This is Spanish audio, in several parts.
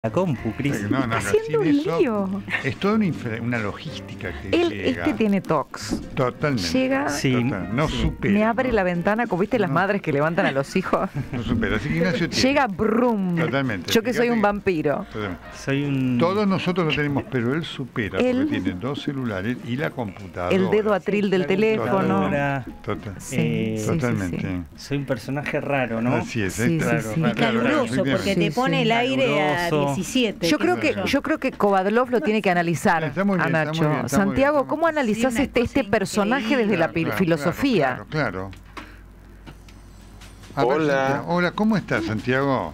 la compu, Cris. No, haciendo un lío. Es toda una logística que llega. Este tiene tox. Totalmente. Llega, no supera. me abre la ventana, como viste las madres que levantan a los hijos. No supera. Así que Ignacio tiene. Llega brum. Totalmente. Yo que soy un vampiro. Soy un... Todos nosotros lo tenemos, pero él supera porque tiene 2 celulares y la computadora. El dedo atril del teléfono. Totalmente. Soy un personaje raro, ¿no? Así es. Caluroso, porque te pone el aire a 17. Yo creo que Kovadlov lo tiene que analizar a Nacho. Santiago, ¿cómo analizás este personaje desde la filosofía? Claro. Hola. Hola, ¿cómo estás, Santiago?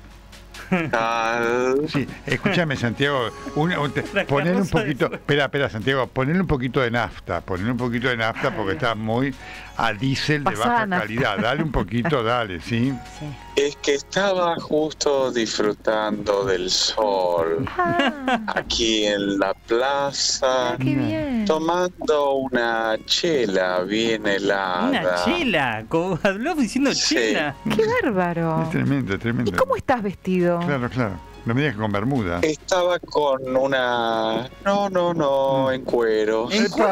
Sí, escúchame, Santiago, ponele un poquito, espera, Santiago, ponele un poquito de nafta, porque está muy a diésel de baja calidad, dale un poquito, ¿sí? Es que estaba justo disfrutando del sol, aquí en la plaza, tomando una chela bien helada. ¿Una chela? Kovadlov diciendo chela. ¡Qué bárbaro! Es tremendo. ¿Y cómo estás vestido? Claro. No me digas que con bermuda. Estaba con una... No, en cuero.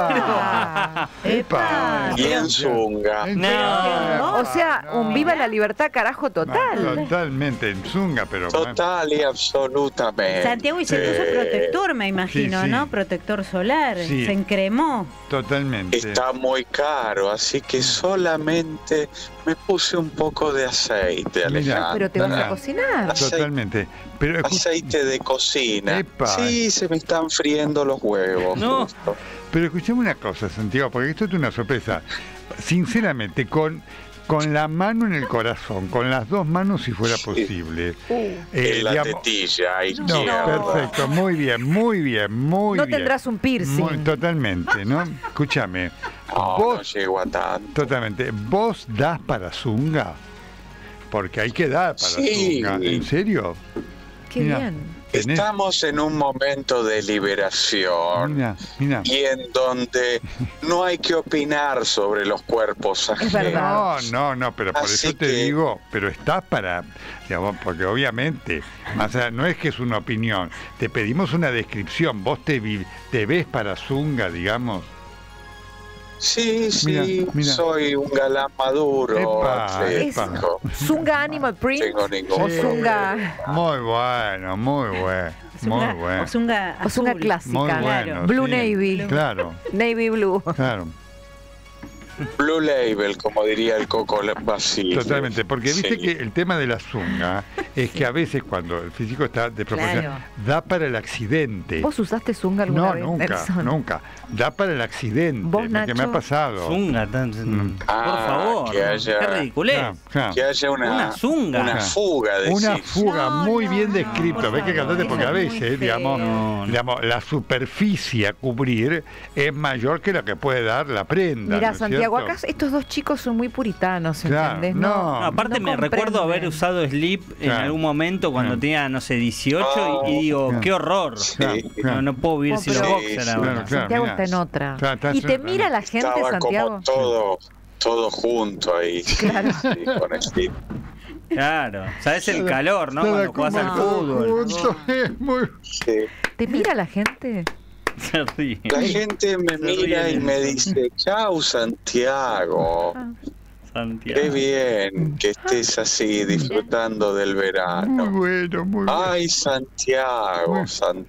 ¡Epa! Y en zunga. No. O sea, un viva la libertad, carajo, total. Totalmente, en zunga, pero... Total y absolutamente. Santiago, y se puso protector, me imagino, sí. ¿no? Protector solar. Sí. Se encremó. Totalmente. Está muy caro, así que solamente me puse un poco de aceite, Alejandra. Pero te vas a cocinar. Totalmente. Pero aceite de cocina. Epa. Sí, se me están friendo los huevos. No. Justo. Pero escuchame una cosa, Santiago, porque esto es una sorpresa. Sinceramente, con la mano en el corazón, con las 2 manos si fuera posible. En la tetilla izquierda. Perfecto, muy bien. No tendrás un piercing. Totalmente, ¿no? Escúchame. No llego a tanto. Totalmente. ¿Vos das para zunga? Porque hay que dar para zunga. ¿En serio? Qué bien. Estamos en un momento de liberación y en donde no hay que opinar sobre los cuerpos ajenos. Es verdad. No, pero por Así eso te digo, pero estás para, digamos, porque obviamente, o sea, no es que es una opinión, te pedimos una descripción, vos te ves para zunga, digamos. Sí, mira. Soy un galán maduro, Epa. atlético. ¿Zunga Animal Print? Tengo ningún o Zunga... Muy bueno. O zunga O Zunga azul. clásica. Muy bueno, Blue sí. Navy. Claro. Navy Blue. Claro. Blue Label, como diría el Coco Basile. Totalmente, porque viste Sí. que el tema de la zunga es que a veces cuando el físico está desproporcionado, da para el accidente. ¿Vos usaste Zunga alguna vez, Nelson? Nunca. Da para el accidente, ¿Vos, que Nacho? me ha pasado. Zunga, por favor. Que haya, Qué ridiculez. que haya Una zunga. una fuga de Una sí. fuga muy bien descrito. por Ves que favor, cantaste porque a eso es muy veces, feo. digamos, la superficie a cubrir es mayor que la que puede dar la prenda. Mirá, ¿no es Santiago, cierto? acá estos 2 chicos son muy puritanos, Claro, ¿entendés? no. No, aparte no me recuerdo comprenden. haber usado slip en Claro. algún momento cuando tenía, no sé, 18 y digo, Claro. qué horror. Claro. No puedo vivir sin los pero- boxers Sí, ahora. claro. Santiago mirá. está en otra. Está Y te mira la gente, Estaba Santiago. como todo junto ahí. Claro. Sí, con el slip. Claro, sabes el calor, ¿no? Nada Cuando jugás al como fútbol. junto, es muy... Sí. ¿Te mira la gente? Se ríe. La gente me mira y me dice, chau Santiago, Santiago. qué bien que estés así disfrutando del Muy verano. bueno, muy bueno. Ay, Santiago.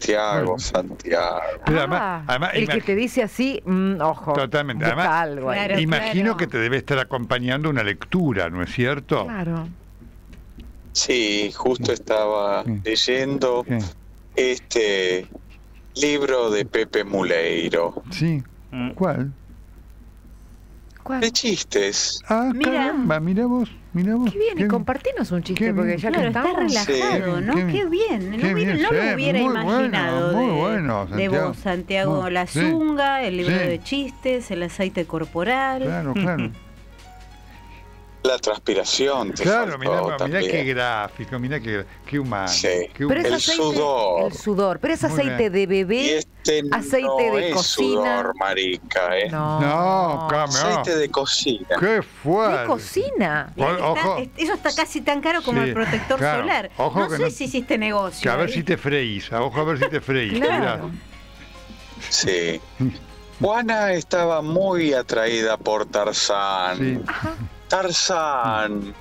Pero además, el que te dice así, ojo. Totalmente. busca Además, algo ahí. Claro. imagino que te debe estar acompañando una lectura, ¿no es cierto? Claro. Sí, justo estaba leyendo este libro de Pepe Muleiro, Sí. ¿Cuál? ¿Cuál? de chistes. Mira. Caramba, mira vos. Qué bien, y compartinos un chiste, qué porque bien. ya que Claro, está estamos... relajado, Sí, ¿no? Qué bien. No lo hubiera muy imaginado bueno, muy bueno, de vos, Santiago. La Sí. zunga, el libro Sí. de chistes, el aceite corporal. Claro. La transpiración. Claro, mirá qué gráfico, mirá qué humano. Sí. Qué humano. Pero el sudor. El sudor. ¿Pero es aceite de bebé? ¿Aceite no de es cocina? Sudor, marica, ¿eh? No, aceite de cocina. ¡Qué fuerte! ¿De cocina? Ojo. Eso está casi tan caro como el protector solar. Ojo no sé si hiciste negocio. A ver si te freís. Ojo, a ver si te freís. Claro. Sí. Juana estaba muy atraída por Tarzán. Sí. Tarzán.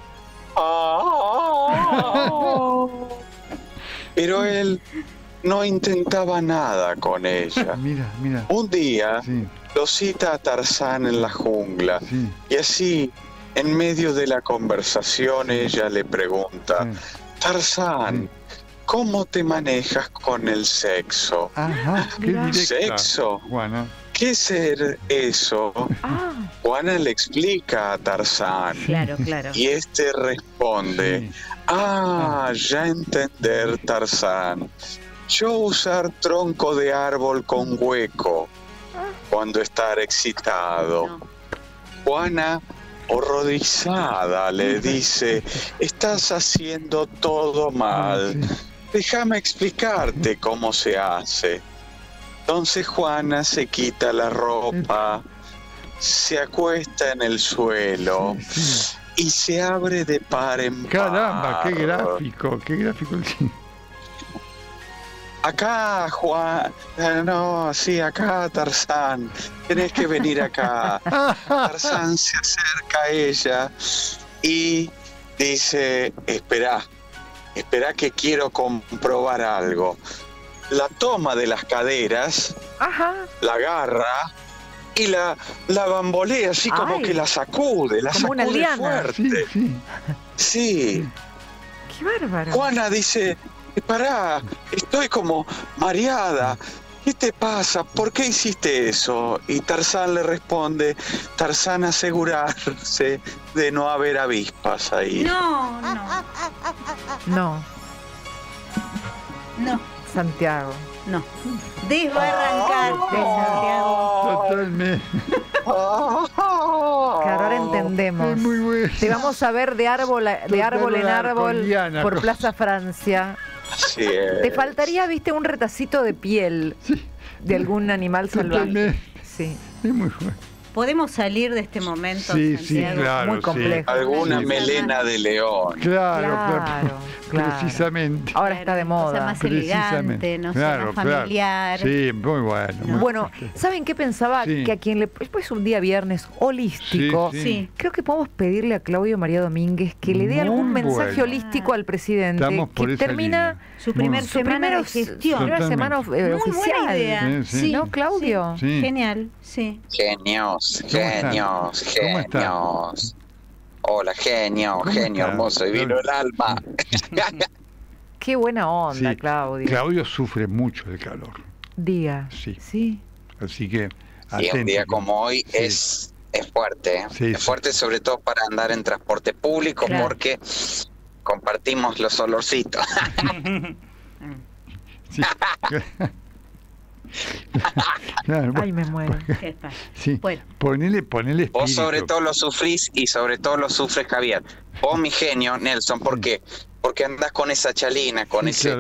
Pero él no intentaba nada con ella. Mira. Un día lo cita a Tarzán en la jungla. Sí. Y así, en medio de la conversación, ella le pregunta: Tarzán, ¿cómo te manejas con el sexo? Ajá, qué directa, ¿Sexo? Juana. ¿Qué ser eso? Juana le explica a Tarzán. Claro. Y este responde: ya entender, Tarzán. Yo usar tronco de árbol con hueco cuando estar excitado. No. Juana, horrorizada, le dice: estás haciendo todo mal. Déjame explicarte cómo se hace. Entonces Juana se quita la ropa, se acuesta en el suelo y se abre de par en par. Caramba, qué gráfico el cine. Acá, Juan, acá, Tarzán, tenés que venir acá. Tarzán se acerca a ella y dice: espera que quiero comprobar algo. La toma de las caderas, la agarra y la bambolea, así como que la sacude una liana. Fuerte. Sí. Qué bárbaro. Juana dice: pará, estoy como mareada. ¿Qué te pasa? ¿Por qué hiciste eso? Y Tarzán le responde: Tarzán, asegurarse de no haber avispas ahí. No. Santiago. No. Desbarrancarte, Santiago. Totalmente. Que ahora entendemos. Es muy bueno. Te vamos a ver de árbol en árbol por Plaza Francia. Así es. Te faltaría, viste, un retacito de piel de algún animal salvaje. Sí. Es muy bueno. Podemos salir de este momento, Santiago. Sí, claro. Muy complejo. Alguna melena de león. Claro. Precisamente. Ahora está de moda. O sea, más elegante, no sé, más familiar. Sí, muy bueno. Bueno, ¿saben qué pensaba? Que a quien le... Pues un día viernes holístico. Creo que podemos pedirle a Claudio María Domínguez que le dé algún mensaje holístico al presidente. Estamos por que esa termina su primera semana de gestión. Su primera semana oficial. Muy buena idea. Sí. ¿No, Claudio? Sí. Genial, sí. Genios. Hola, genio, hermoso, y vino el alma. Qué buena onda, Claudio. Claudio sufre mucho del calor. Diga. Sí. Así que... Y un día como hoy es fuerte, ¿eh? Es fuerte, sobre todo para andar en transporte público, porque compartimos los olorcitos. Claro, ay, me muero. Ponele espíritu. Vos sobre todo lo sufrís y sobre todo lo sufres, Javier. Vos, mi genio, Nelson, ¿por qué? Porque andás con esa chalina, con ese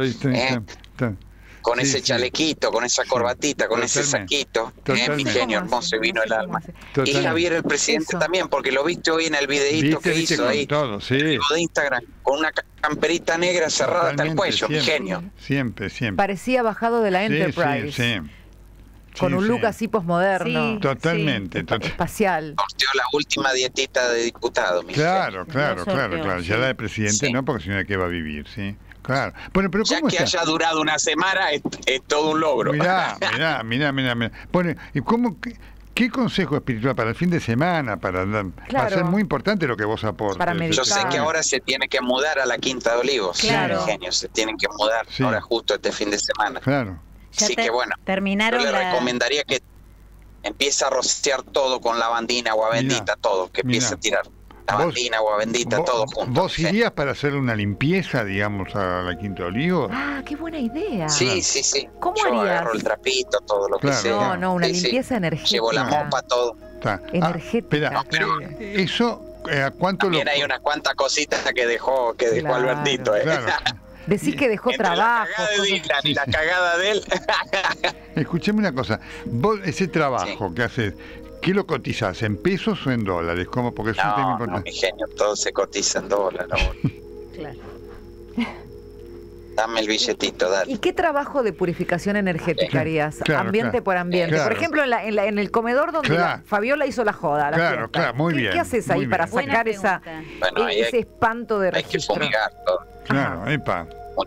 chalequito, con esa corbatita, con ese saquito. Mi genio hermoso, y vino el alma. Y Javier, el presidente, también, porque lo viste hoy en el videíto que hizo ahí de Instagram, con una camperita negra cerrada hasta el cuello, mi genio. Siempre. Parecía bajado de la Enterprise. Con un look así posmoderno. Totalmente. Espacial. Sorteó la última dietita de diputado, mi genio. Claro. Ya la de presidente no, porque si no, ¿qué va a vivir? Sí. Claro. Bueno, pero ya que haya durado una semana es todo un logro. Mirá. Bueno, ¿y qué consejo espiritual para el fin de semana? Va a ser muy importante lo que vos aportes. Yo sé que ahora se tiene que mudar a la Quinta de Olivos. Genio, se tienen que mudar ahora justo este fin de semana. Claro. Así que bueno, yo le recomendaría que empiece a rociar todo con lavandina, agua bendita, todo, que empiece a tirar lavandina, agua bendita, todo junto. ¿Vos irías para hacer una limpieza, digamos, a la Quinta de Olivos? Ah, qué buena idea. Sí. ¿Cómo yo harías? agarro el trapito, todo lo que sea. No, una limpieza energética. Llevo la mopa, todo. Energética. Pero eso ¿A cuánto también hay unas cuantas cositas que dejó Albertito. Claro. Decís que dejó trabajo. La cagada de Dylan y la cagada de él. Escucheme una cosa. Vos, ese trabajo que haces, ¿qué lo cotizás? ¿En pesos o en dólares? ¿Cómo? Porque es un tema importante. No, mi genio, todo se cotiza en dólares. Claro. Dame el billetito, dale. ¿Y qué trabajo de purificación energética harías? Claro, ambiente por ambiente. Claro. Por ejemplo, en el comedor donde Fabiola hizo la joda. Claro, muy bien. ¿Qué haces ahí para sacar ese espanto de registro? Hay que fumigar todo. Claro, epa.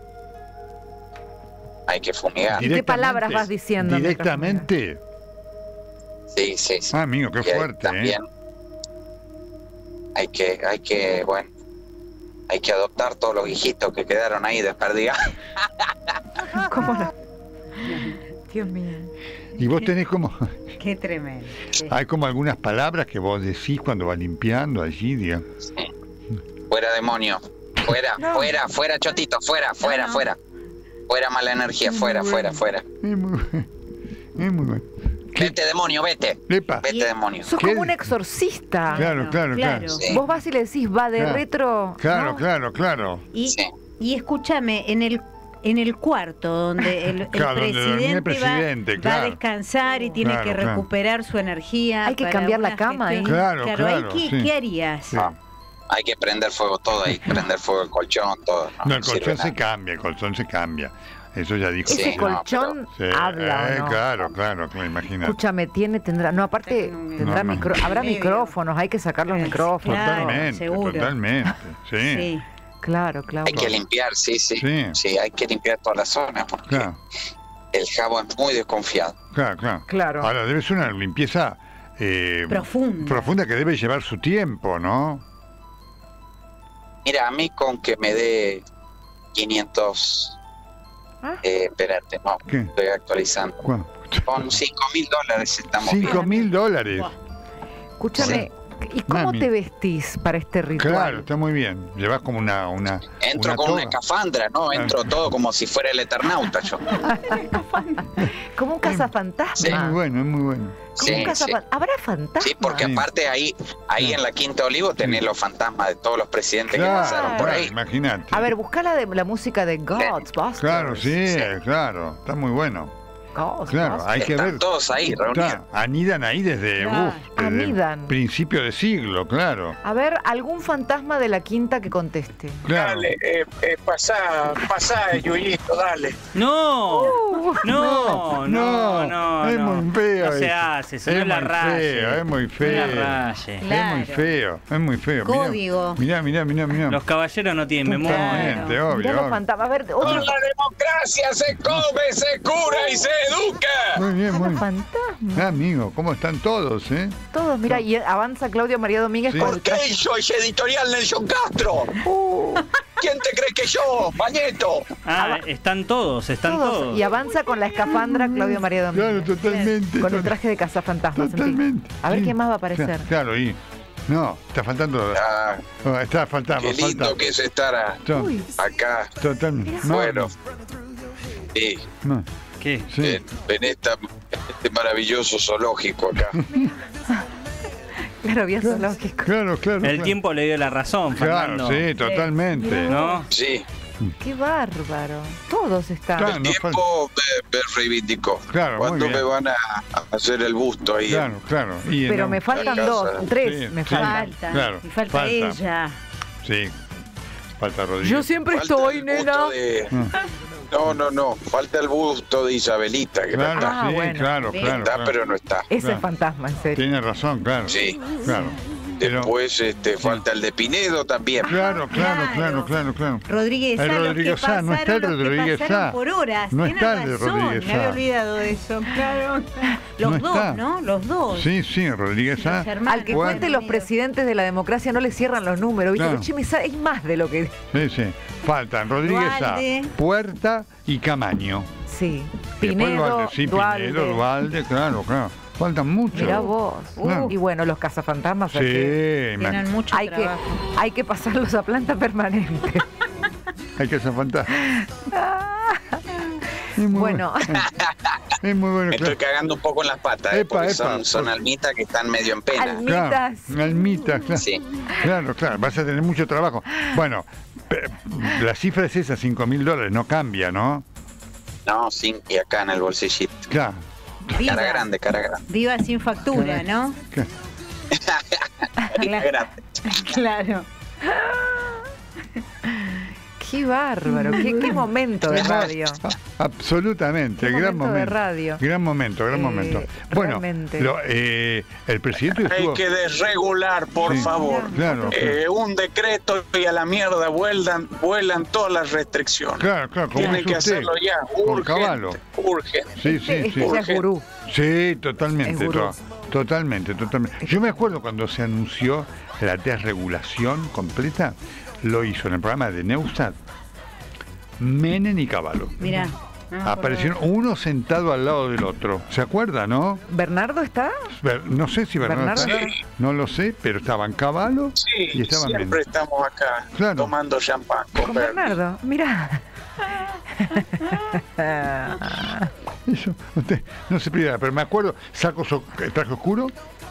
Hay que fumigar. ¿Y qué palabras vas diciendo? ¿Directamente? Sí. Ah, amigo, qué fuerte. También hay que adoptar todos los hijitos que quedaron ahí desperdigados. ¿Cómo no? Dios mío. Y vos tenés como... Qué tremendo. Sí. Hay como algunas palabras que vos decís cuando vas limpiando allí, digamos. Sí. Fuera demonio. Fuera chotito, fuera. Fuera mala energía, fuera. Es muy bueno. Vete, demonio, vete. Epa. Vete, demonio. Sos como un exorcista. Claro. Sí. Vos vas y le decís, va de retro. Claro. Y escúchame, en el cuarto donde el presidente va a descansar y tiene que recuperar su energía. Hay que cambiar la cama ahí. Claro. ¿Qué harías? Sí. Hay que prender fuego todo ahí, prender fuego el colchón, todo. No, el colchón se cambia, Eso ya dijo. Ese colchón habla, ¿no? Claro, imagínate. Escúchame, tendrá, no, aparte habrá micrófonos, hay que sacar los micrófonos. Totalmente, sí. Claro. Hay que limpiar, sí, hay que limpiar toda la zona porque el jabo es muy desconfiado. Claro. Ahora, debe ser una limpieza profunda que debe llevar su tiempo, ¿no? Mira, a mí con que me dé 500... espérate, no, estoy actualizando. ¿Cuánto? Con $5.000 estamos bien. $5.000. Escúchame, ¿y cómo te vestís para este ritual? Claro, está muy bien. Llevas como una Entro con una escafandra, ¿no? Entro todo como si fuera el Eternauta yo. Como un cazafantasma. Sí. Es muy bueno. ¿Habrá fantasmas? Sí, porque aparte ahí en la Quinta Olivo tenés los fantasmas de todos los presidentes que pasaron por ahí. Imagínate. A ver, buscá la música de Ghostbusters. Claro, claro. Está muy bueno. Claro, hay que ver. Están todos ahí reunidos. Anidan ahí desde principio de siglo, claro. A ver, algún fantasma de la quinta que conteste. Claro. Dale, pasá, Yuyito, dale. No. Es muy feo. No se hace, si no la raye. Es muy feo. Es muy feo. Código. Mirá. Los caballeros no tienen memoria. Obvio. A ver, Con la democracia se come, se cura y se educa. Muy bien, fantasma. Amigo, ¿cómo están todos, Todos, mira, y avanza Claudio María Domínguez con ¿Por qué hizo ese editorial Nelson Castro? ¿Quién te cree que yo, Mañeto? Están todos. Y avanza con la escafandra Claudio María Domínguez. Claro, totalmente. Con el traje de cazafantasmas. Totalmente. A ver qué más va a aparecer. Claro, no, está faltando. Está faltando. Qué lindo que es estar acá. Totalmente. Bueno. Sí. ¿Qué? Sí. En este maravilloso zoológico acá. Claro, bien zoológico. Claro. El tiempo le dio la razón, Fernando. Claro, sí, totalmente. ¿No? Sí. Qué bárbaro. Todos están. El tiempo me reivindicó. Claro, ¿cuándo me van a hacer el busto ahí? Claro. Pero me faltan tres. Me faltan. Claro. Y falta ella. Sí. Falta Rodríguez. Yo siempre estoy, nena. No. Falta el busto de Isabelita. Que claro, está. Claro. Está, pero no está. Ese es fantasma, en serio. Tiene razón, claro. Sí. Claro. Después falta el de Pinedo también. Claro. Rodríguez Sá, Rodríguez Sá, no está el Rodríguez Sá. Por horas. No Tiene está el de razón, Rodríguez Sá. me había olvidado de eso, claro. Los dos, ¿no? Los dos. Sí, Rodríguez Sá. Al que cuente los presidentes de la democracia no le cierran los números, ¿viste? Claro. Che, es más de lo que... Sí. Faltan Rodríguez Sá, Puerta y Camaño. Sí. Pinedo, Dualde, claro. Faltan mucho. Mirá vos. Y bueno, los cazafantasmas. Sí, tienen mucho trabajo. Hay que pasarlos a planta permanente. Hay que hacer fantasmas. Bueno. Es muy bueno. Me estoy cagando un poco en las patas, porque son almitas que están medio en pena. Almitas. Claro, almitas, claro. Sí. Claro, vas a tener mucho trabajo. Bueno, la cifra es esa, $5.000, no cambia, ¿no? No, sí, y acá en el bolsillito. Claro. Cara grande. Viva sin factura, ¿no? Grande. Claro. Qué bárbaro, qué momento de radio. Absolutamente, gran momento de radio. Gran momento. Bueno, el presidente estuvo... Hay que desregular, por favor. Claro. Un decreto y a la mierda vuelan todas las restricciones. Claro, tienen que hacerlo ya, urgente. Sí. Es gurú. Sí, totalmente. Yo me acuerdo cuando se anunció la desregulación completa, lo hizo en el programa de Neustadt Menem y Cavallo. Mirá. Aparecieron uno sentado al lado del otro. ¿Se acuerda, no? ¿Bernardo está? No sé si Bernardo está. Sí. No lo sé, pero estaban Cavallo y estaban siempre Menem. Estamos acá tomando champán con Bernardo. Mirá. Eso, usted no se pide, pero me acuerdo, traje oscuro,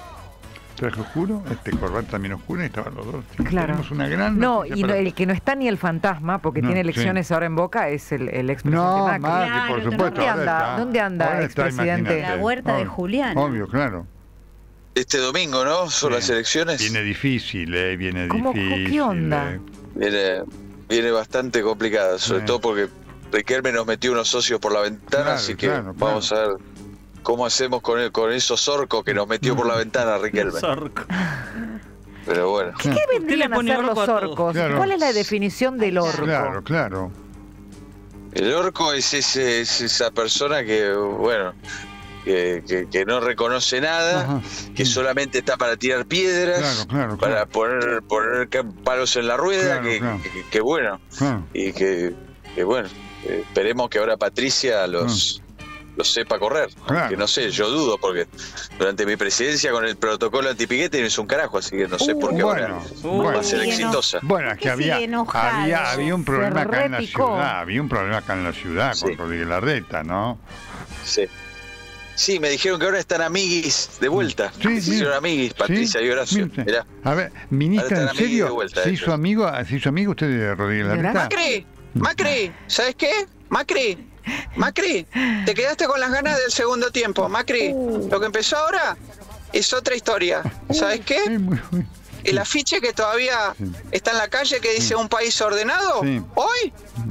corbata también oscura, y estaban los dos. Claro. Tenemos una gran... el que no está ni el fantasma, porque tiene elecciones ahora en Boca, es el expresidente Macri. Macri, por supuesto. ¿Dónde anda el expresidente? La huerta de Julián. Obvio, claro. Este domingo, ¿no? Son las elecciones. Viene difícil, viene ¿Cómo, difícil. ¿Qué onda? Viene bastante complicada, sobre todo porque Riquelme nos metió unos socios por la ventana, así que vamos a ver cómo hacemos con esos orcos que nos metió por la ventana Riquelme. Pero bueno. ¿Qué vendrían a hacer los orcos? Claro. ¿Cuál es la definición del orco? Claro. El orco es esa persona que, bueno, que no reconoce nada, que solamente está para tirar piedras, para poner palos en la rueda, que bueno, y que bueno, esperemos que ahora Patricia los sepa correr, que no sé, yo dudo, porque durante mi presidencia con el protocolo antipiquete no hizo un carajo, así que no sé por qué ahora va a ser exitosa. Bueno, es que había un problema acá en la ciudad, con Rodríguez Larreta, ¿no? Sí, me dijeron que ahora están amiguis de vuelta. Se hicieron amiguis, Patricia y Horacio. Mirá. A ver, ministra, ¿en serio se hizo amigo usted de Rodríguez Larreta? Macri, ¿sabes qué? Macri, te quedaste con las ganas del segundo tiempo. Macri, lo que empezó ahora es otra historia. ¿Sabes qué? El afiche que todavía está en la calle que dice un país ordenado, hoy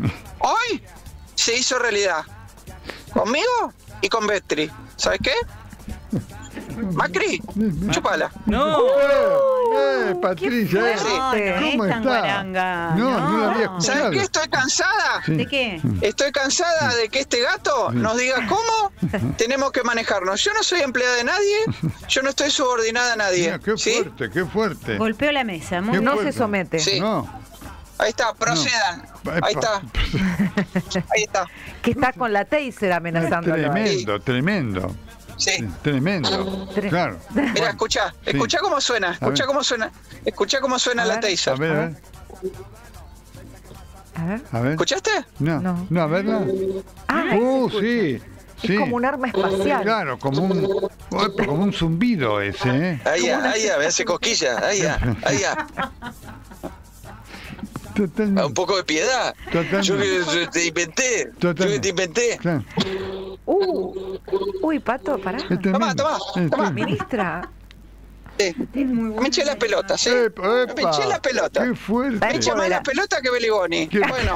se hizo realidad. Conmigo y con Vetri. ¿Sabes qué? Macri, chupala. No. Patricia, ¿cómo está? No la había escuchado. ¿Sabes qué? Estoy cansada. ¿De qué? Estoy cansada de que este gato nos diga cómo tenemos que manejarnos. Yo no soy empleada de nadie, yo no estoy subordinada a nadie. Mira, qué fuerte. Golpeó la mesa. No se somete. Sí. No. Ahí está, procedan. Ahí está. Que está con la taser amenazándolo. Tremendo. Sí. Tremendo. Claro. Mira, escucha cómo suena. Escucha cómo suena la taser. A ver. ¿Escuchaste? No, a verla. Sí. Es como un arma espacial. Claro, como un zumbido ese, Ahí, me hace cosquilla. Ahí. Totalmente. Un poco de piedad. Totalmente. Yo te inventé. Claro. Uy, Pato, pará. Toma. Ministra. Me eché la pelota, ¿sí? Me eché la pelota. Qué fuerte. Me eché más la pelota que Beligoni. Bueno.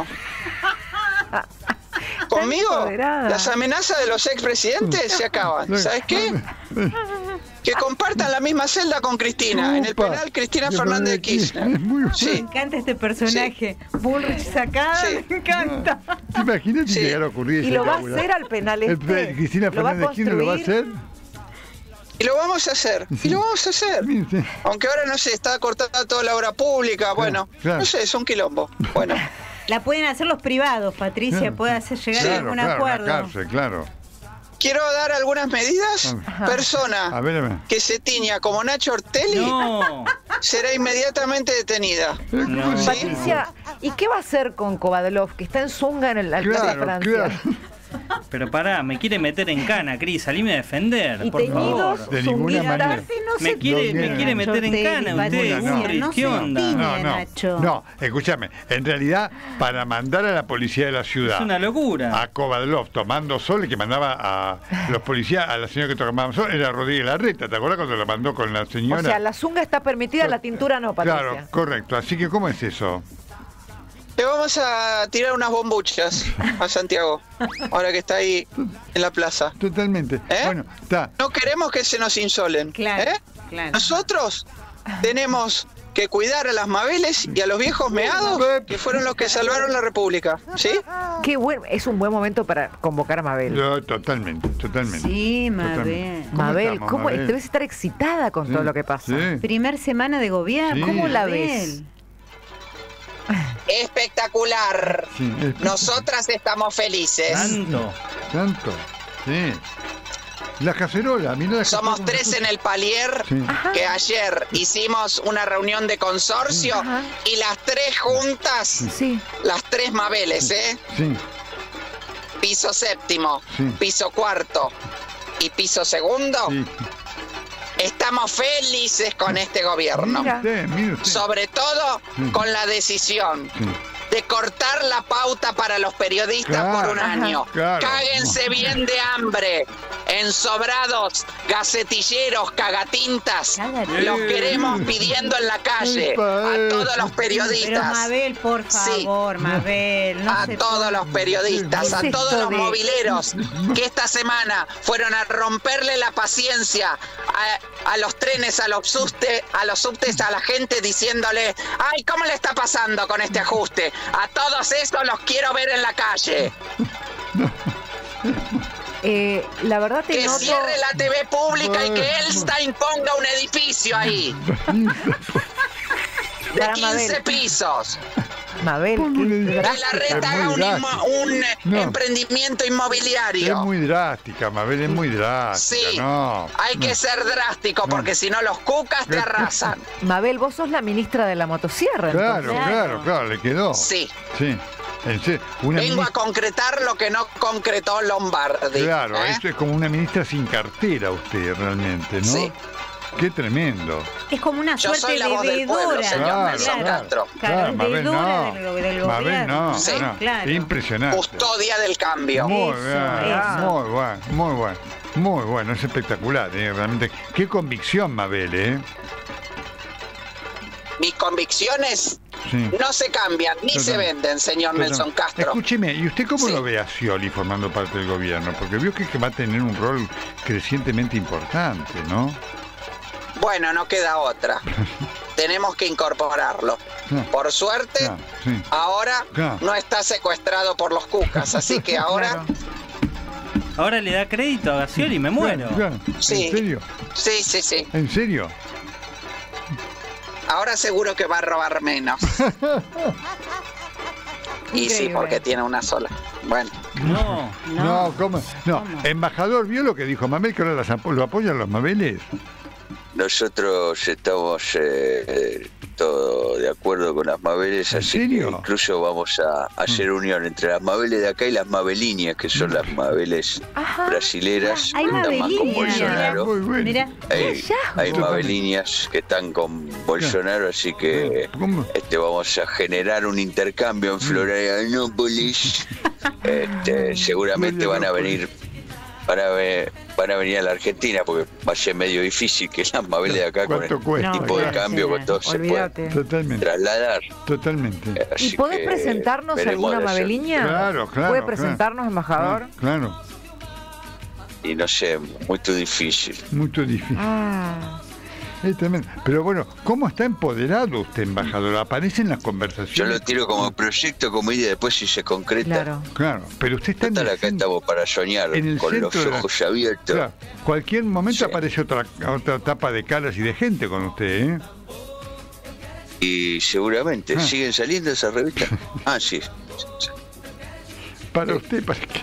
Conmigo, las amenazas de los expresidentes se acaban. ¿Sabes qué? Que compartan la misma celda con Cristina, en el penal Cristina Fernández de Kirchner. Me encanta este personaje. Bullrich sacada, me encanta. ¿Te imaginas si llegara a ocurrir? ¿Y lo va a hacer al penal Cristina Fernández de Kirchner lo va a hacer? Y lo vamos a hacer. Aunque ahora no sé, está cortada toda la obra pública. Bueno, no sé, es un quilombo. Bueno. La pueden hacer los privados, Patricia, puede hacer llegar a algún acuerdo. Claro. Quiero dar algunas medidas. Persona que se tiña como Nacho Ortelli será inmediatamente detenida. Patricia, ¿y qué va a hacer con Kovadlov, que está en zunga en el alcalde de Francia? Pero pará, me quiere meter en cana, Cris, salime a defender, y por favor. De ninguna manera. Me quiere meter en cana usted, ¿qué onda? No, escúchame, en realidad, para mandar a la policía de la ciudad... Es una locura. A Kovadlov tomando sol, el que mandaba a los policías, a la señora que tomaba sol, era Rodríguez Larreta, ¿te acuerdas cuando la mandó con la señora? O sea, la zunga está permitida, la tintura no, Patricia. Claro, correcto. Así que, ¿cómo es eso? Le vamos a tirar unas bombuchas a Santiago, ahora que está ahí en la plaza. Totalmente. Bueno, está. No queremos que se nos insolen. Claro. Nosotros tenemos que cuidar a las Mabeles y a los viejos meados que fueron los que salvaron la República. ¿Sí? Qué bueno, es un buen momento para convocar a Mabel. No, totalmente. Sí, Mabel. Mabel, ¿cómo debes estar excitada con todo lo que pasa? Sí. Primer semana de gobierno. ¿Cómo la ves? Espectacular. Sí, nosotras estamos felices. Tanto. Sí. La cacerola, mira. Somos 3 en el palier, que ayer hicimos una reunión de consorcio y las 3 juntas, las 3 Mabeles, Sí. Piso séptimo, piso cuarto y piso segundo. Sí. Estamos felices con este gobierno. Mira usted. Sobre todo con la decisión de cortar la pauta para los periodistas por un año. Cáguense bien de hambre. Ensobrados, gacetilleros, cagatintas. Los queremos pidiendo en la calle a todos los periodistas. Pero Mabel, por favor, Mabel. No a todos los periodistas, a todos los mobileros que esta semana fueron a romperle la paciencia a los trenes, a los subtes, a la gente diciéndole, ay, ¿cómo le está pasando con este ajuste? A todos estos los quiero ver en la calle. La verdad te que noto... cierre la TV pública y que Elstein ponga un edificio ahí. De 15 pisos. Mabel, que Larreta haga un emprendimiento inmobiliario. Es muy drástica, Mabel, es muy drástica. Sí, hay que ser drástico porque si no los cucas te arrasan. Mabel, vos sos la ministra de la motosierra. Claro, le quedó. Sí. Vengo a concretar lo que no concretó Lombardi. Claro, esto es como una ministra sin cartera usted realmente, ¿no? Sí. Qué tremendo. Es como una suerte de deudora. Claro, Mabel, no. Del Mabel, no. Sí, claro. Impresionante. Custodia del cambio. Muy bueno, es espectacular, realmente. Qué convicción, Mabel, Mis convicciones no se cambian ni se venden, señor Nelson Castro. Escúcheme, ¿y usted cómo lo ve a Scioli formando parte del gobierno? Porque vio que va a tener un rol crecientemente importante, ¿no? Bueno, no queda otra. Tenemos que incorporarlo. Por suerte, ahora no está secuestrado por los cucas, así que ahora... Ahora le da crédito a Scioli y me muero. Sí. ¿En serio? Sí. ¿En serio? Ahora seguro que va a robar menos. Y sí, porque tiene una sola. Bueno. No, ¿cómo? No, embajador, ¿vio lo que dijo Mabel? Que ahora lo apoyan los Mabeles. Nosotros estamos todo de acuerdo con las Mabeles, así que incluso vamos a hacer unión entre las Mabeles de acá y las Mabeliñas, que son las Mabeles brasileras, que están más con Bolsonaro. Hay Mabeliñas que están con Bolsonaro, así que vamos a generar un intercambio en Florianópolis. Seguramente van a venir a la Argentina, porque va a ser medio difícil que las Mabeles de acá con el tipo de cambio con todo se pueda trasladar. Totalmente. ¿Y podés presentarnos alguna Mabeliña? Claro. ¿Puede presentarnos, embajador? Claro. Y no sé, muy difícil. Es tremendo. Pero bueno, ¿cómo está empoderado usted, embajador? ¿Aparece en las conversaciones? Yo lo tiro como proyecto, como idea, después si se concreta. Claro, pero usted está acá estamos para soñar, con los ojos abiertos. Claro. Cualquier momento aparece otra tapa de caras y de gente con usted, Y seguramente, ¿siguen saliendo esas revistas? Sí. Para usted, ¿para qué?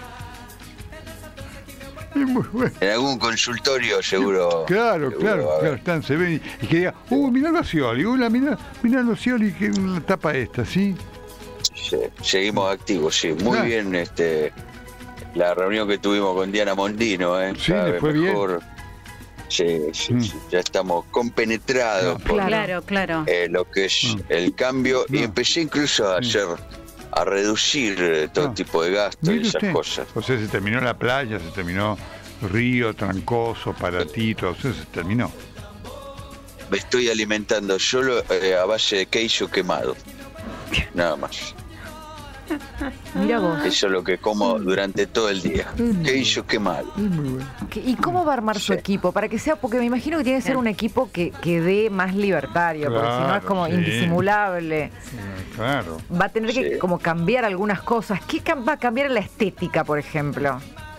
Muy bueno. En algún consultorio seguro. Claro, se ven y que diga, mirá a Scioli, mirá a Scioli, que la tapa esta, ¿sí? Seguimos activos, sí. Muy bien, la reunión que tuvimos con Diana Mondino, Sí, le fue mejor. Bien. Sí, ya estamos compenetrados por lo que es el cambio y empecé incluso a reducir todo tipo de gastos y esas cosas. O sea, se terminó la playa, se terminó Río, Trancoso, Paratito, o sea, se terminó. Me estoy alimentando solo a base de queso quemado, nada más. Mira vos. Eso es lo que como durante todo el día. Queso quemado. ¿Y cómo va a armar su equipo? Para que sea, porque me imagino que tiene que ser un equipo que dé más libertario, porque si no es como indisimulable. Claro. Va a tener que como cambiar algunas cosas. ¿Qué va a cambiar en la estética, por ejemplo?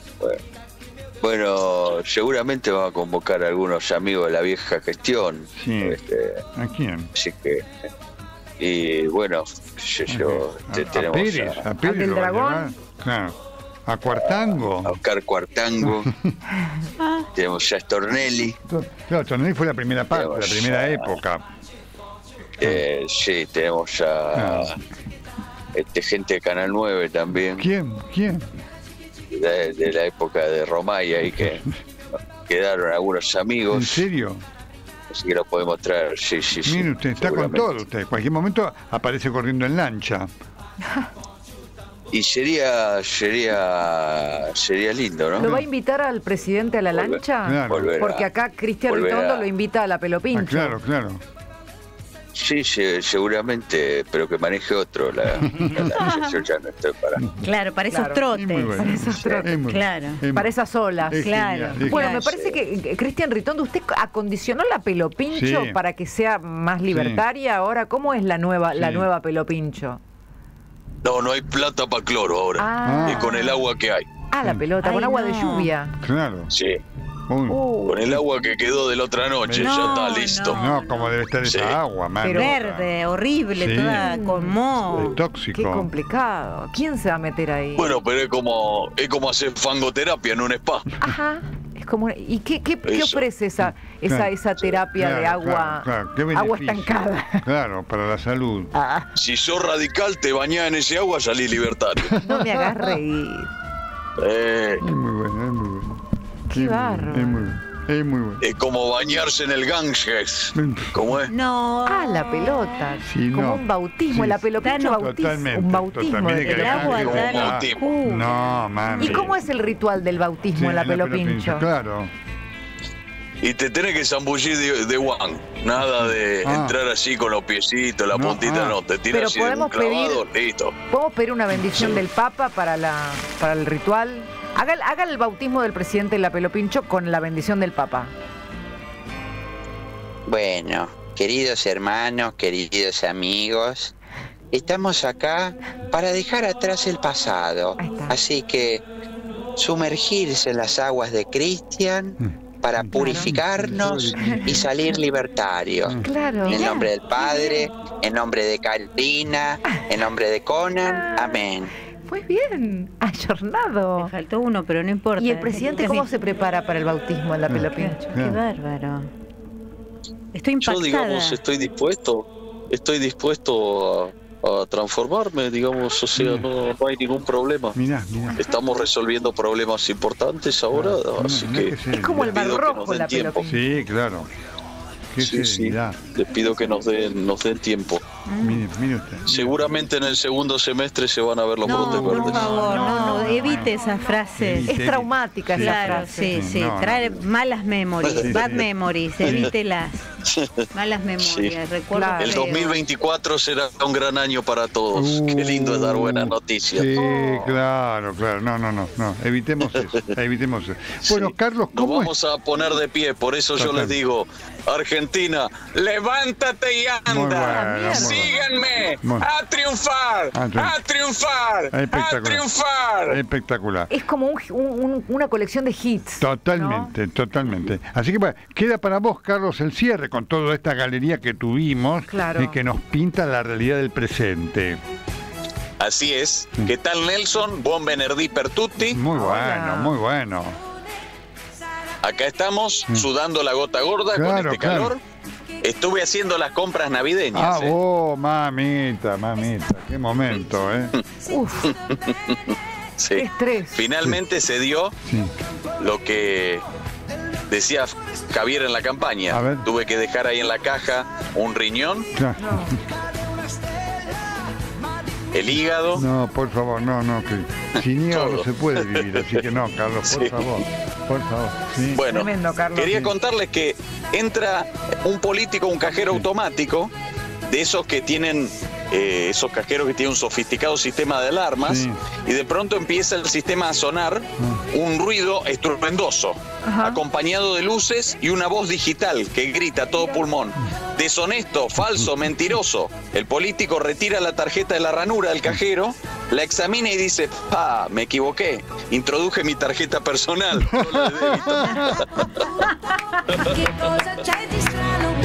Bueno, seguramente va a convocar a algunos amigos de la vieja gestión. Sí. ¿A quién? Así que... Y bueno, tenemos a Pérez del Dragón. Claro. A Cuartango. A Oscar Cuartango. Tenemos a Stornelli. Claro, Stornelli fue la primera parte, la primera época. Sí, tenemos a gente de Canal 9 también. ¿Quién? De la época de Romay, ahí que quedaron algunos amigos. ¿En serio? Así que lo podemos traer, sí. Mire usted, está con todo usted. En cualquier momento aparece corriendo en lancha. Y sería lindo, ¿no? ¿Lo va a invitar al presidente a la lancha? Claro. Porque acá Cristian Ritondo lo invita a la Pelopincho. Claro. Sí, seguramente, pero que maneje otro la yo ya no estoy para. Claro, para esos trotes. Para esos trotes. Claro. Para esas olas. Claro. Bueno, me parece que Cristian Ritondo, ¿usted acondicionó la Pelopincho para que sea más libertaria ahora? ¿Cómo es la nueva Pelopincho? No hay plata para cloro ahora. Y con el agua que hay. La pelota, con agua de lluvia. Claro. Sí. Con el agua que quedó de la otra noche, ya está listo. No, como debe estar esa agua, man. Pero verde, horrible, toda con moho. Es tóxico. Qué complicado. ¿Quién se va a meter ahí? Bueno, pero es como hacer fangoterapia en un spa. Ajá. Es como ¿y qué ofrece esa terapia de agua? Agua estancada. Claro, para la salud. Si sos radical, te bañás en ese agua, salís libertario. No me hagas reír. Es muy bueno. Qué bárbaro. Es muy bueno. Es como bañarse en el Ganges. ¿Cómo es? No. La pelota. Sí, como un bautismo. La Pelopincho totalmente. Un bautismo. El agua No, mami. ¿Y cómo es el ritual del bautismo en la Pelopincho? Claro. Y te tenés que zambullir de guan. Nada de entrar así con los piecitos, la puntita, no. Te tiras así de un clavado, listo. ¿Podemos pedir una bendición del Papa para el ritual? Haga el bautismo del presidente de la Pelopincho con la bendición del Papa. Bueno, queridos hermanos, queridos amigos, estamos acá para dejar atrás el pasado. Así que sumergirse en las aguas de Cristian para purificarnos y salir libertarios. Claro. En el nombre del Padre, en nombre de Carolina, en nombre de Conan. Amén. Muy bien, ayornado. Me faltó uno, pero no importa. ¿Y el presidente cómo se prepara para el bautismo en la Pelopincho? Qué bárbaro. Estoy impactada. Yo, digamos, estoy dispuesto a transformarme, digamos, o sea, no hay ningún problema. Mirá. Estamos resolviendo problemas importantes ahora, así que es como el Mar Rojo la Pelopincho. Sí, claro. Sí. Les pido que nos den tiempo. Mire usted. Seguramente en el segundo semestre se van a ver los brotes verdes. Por favor, no, evite esas frases. Es traumática esa frase. Sí, trae malas memories, bad memories, evítelas. Malas memorias, recuerdo. El 2024 será un gran año para todos. Qué lindo es dar buenas noticias. Sí, claro. No, evitemos eso. Bueno, Carlos, ¿cómo nos vamos a poner de pie? Por eso yo les digo, Argentina, levántate y anda. Síganme. A triunfar. A triunfar. A triunfar. Espectacular. Es como una colección de hits. Totalmente. Así que bueno, queda para vos, Carlos, el cierre con toda esta galería que tuvimos y que nos pinta la realidad del presente. Así es. ¿Qué tal, Nelson? Buon venerdì per tutti. Muy bueno. Acá estamos, sudando la gota gorda con este calor. Estuve haciendo las compras navideñas. Mamita, qué momento, Uf. Sí. Estrés. Finalmente se dio lo que decía Javier en la campaña. Tuve que dejar ahí en la caja un riñón, el hígado. No, por favor, no, que sin hígado no se puede vivir, así que no, Carlos, por favor. Sí. Bueno, tremendo, Carlos. quería contarles que entra un político, un cajero automático, de esos que tienen, esos cajeros que tienen un sofisticado sistema de alarmas, y de pronto empieza el sistema a sonar un ruido estruendoso, acompañado de luces y una voz digital que grita a todo pulmón: deshonesto, falso, mentiroso. El político retira la tarjeta de la ranura del cajero, la examina y dice: me equivoqué, introduje mi tarjeta personal, no la de débito.